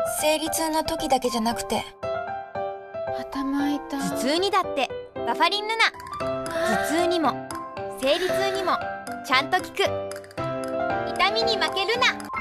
生理痛の時だけじゃなくて。頭痛い。 頭痛にだってバファリンルナ。頭痛にも生理痛にもちゃんと効く。痛みに負けるな。